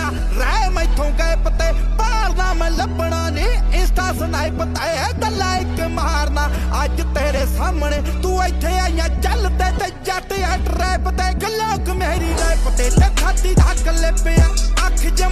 रह मैथों गए पते पालना मैं लभना नहीं इंस्टा स्नाइप ते गल्ला एक मारना अज तेरे सामने तू इत्थे आईया चलते ते जट ट्रैप ते गल्ला मेरी रैप ते छाती दा कले पिया अख